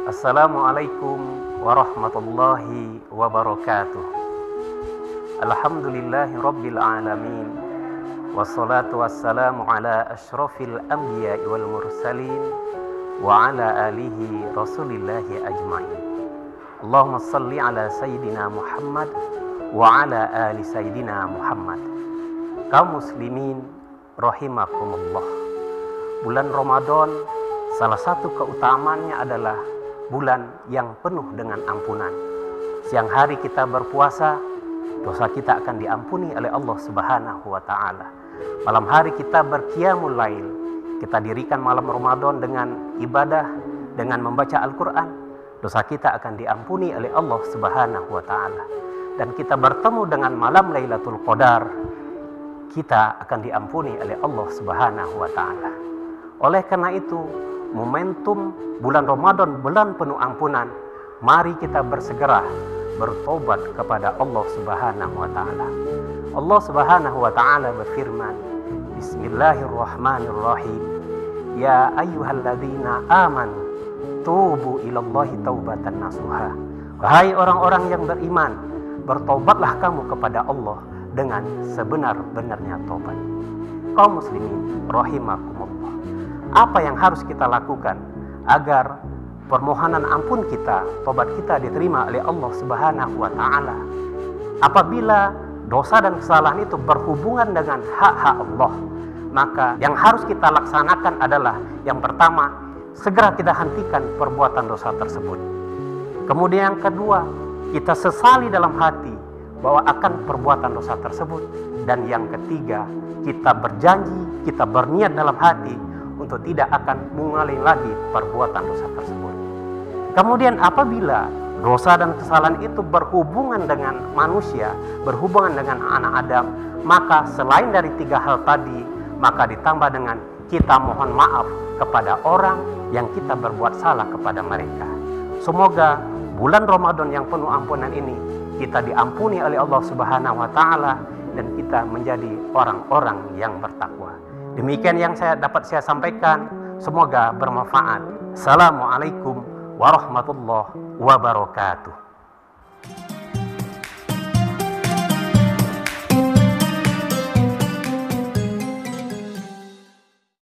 Assalamualaikum warahmatullahi wabarakatuh. Alhamdulillahi rabbil alamin. Wassalatu wassalamu ala ashrafil anbiya'i wal mursalin wa ala alihi rasulillahi ajma'in. Allahumma salli ala sayyidina Muhammad wa ala ali sayyidina Muhammad. Kaum muslimin rahimakumullah. Bulan Ramadan, salah satu keutamaannya adalah bulan yang penuh dengan ampunan. Siang hari kita berpuasa, dosa kita akan diampuni oleh Allah Subhanahu wa Ta'ala. Malam hari kita berqiyamul lail, kita dirikan malam Ramadan dengan ibadah, dengan membaca Al-Quran, dosa kita akan diampuni oleh Allah Subhanahu wa Ta'ala. Dan kita bertemu dengan malam Lailatul Qadar, kita akan diampuni oleh Allah Subhanahu wa Ta'ala. Oleh karena itu, momentum bulan Ramadan, bulan penuh ampunan, mari kita bersegera bertobat kepada Allah Subhanahu wa Ta'ala. Allah Subhanahu wa Ta'ala berfirman, Bismillahirrahmanirrahim. Ya ayyuhalladzina amanu tubu ilallahi taubatan nasuha. Wahai orang-orang yang beriman, bertobatlah kamu kepada Allah dengan sebenar-benarnya tobat. Kaum muslimin rahimakumullah. Apa yang harus kita lakukan agar permohonan ampun kita, tobat kita diterima oleh Allah Subhanahu wa Ta'ala? Apabila dosa dan kesalahan itu berhubungan dengan hak-hak Allah, maka yang harus kita laksanakan adalah yang pertama, segera kita hentikan perbuatan dosa tersebut. Kemudian yang kedua, kita sesali dalam hati bahwa akan perbuatan dosa tersebut. Dan yang ketiga, kita berjanji, kita berniat dalam hati untuk tidak akan mengulangi lagi perbuatan dosa tersebut. Kemudian apabila dosa dan kesalahan itu berhubungan dengan manusia, berhubungan dengan anak Adam, maka selain dari tiga hal tadi, maka ditambah dengan kita mohon maaf kepada orang yang kita berbuat salah kepada mereka. Semoga bulan Ramadan yang penuh ampunan ini kita diampuni oleh Allah Subhanahu wa Ta'ala dan kita menjadi orang-orang yang bertakwa. Demikian yang dapat saya sampaikan, semoga bermanfaat. Assalamualaikum warahmatullahi wabarakatuh.